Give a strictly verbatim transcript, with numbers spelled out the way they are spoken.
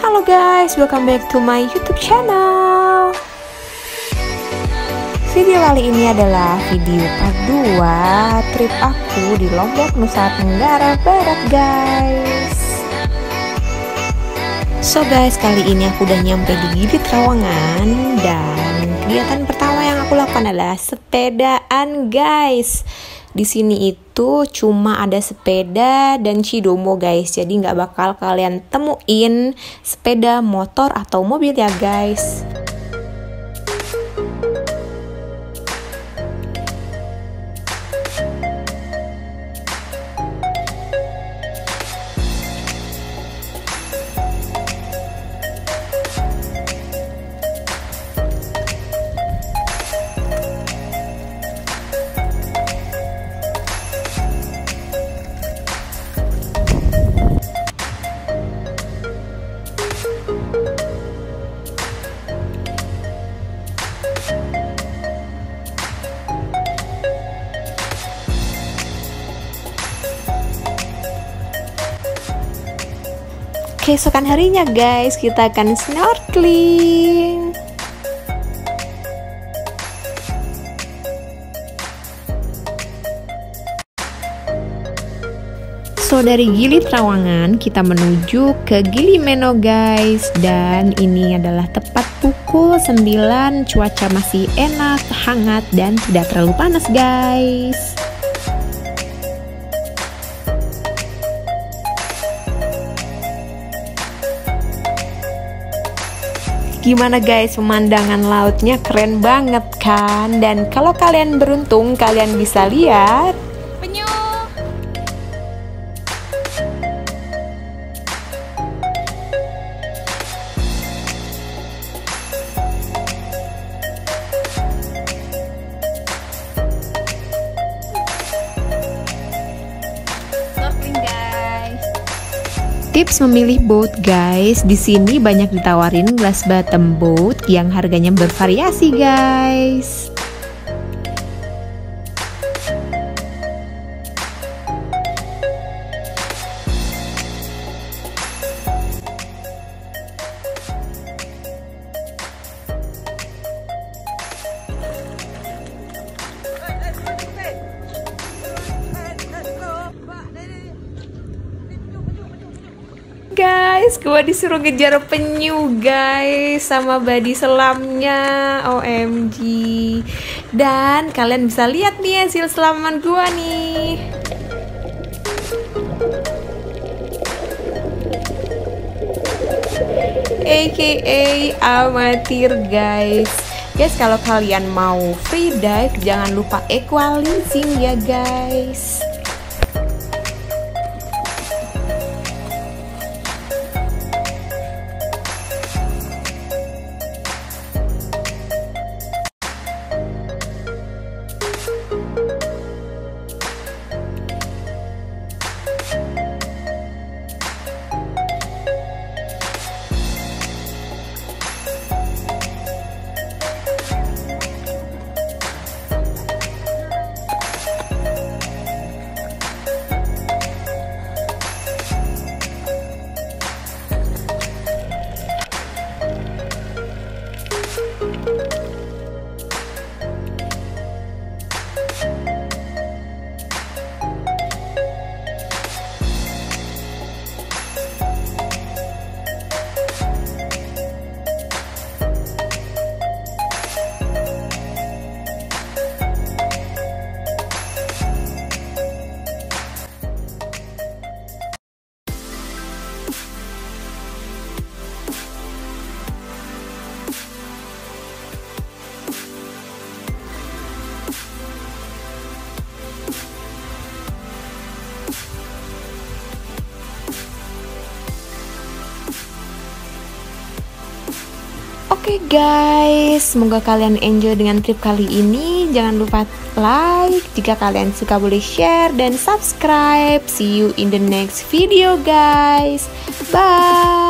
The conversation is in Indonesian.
Halo guys, welcome back to my YouTube channel. Video kali ini adalah video part dua trip aku di Lombok, Nusa Tenggara Barat guys. So guys, kali ini aku udah nyampe di Gili Trawangan dan kegiatan pertama yang aku lakukan adalah sepedaan guys. Di sini itu cuma ada sepeda dan cidomo guys, jadi nggak bakal kalian temuin sepeda motor atau mobil ya guys. Keesokan harinya guys, kita akan snorkeling. So dari Gili Trawangan kita menuju ke Gili Meno guys. Dan ini adalah tepat pukul sembilan, cuaca masih enak, hangat dan tidak terlalu panas guys. Gimana guys, pemandangan lautnya keren banget kan? Dan kalau kalian beruntung, kalian bisa lihat penyu. Snorkeling guys. Tips memilih boat guys, di sini banyak ditawarin glass bottom boat yang harganya bervariasi guys. Guys, gua disuruh ngejar penyu guys sama body selamnya, O M G. Dan kalian bisa lihat nih hasil selaman gua nih. A K A amatir guys. Guys, kalau kalian mau free dive jangan lupa equalizing ya guys. Oke guys, semoga kalian enjoy dengan trip kali ini. Jangan lupa like, jika kalian suka boleh share dan subscribe. See you in the next video guys. Bye.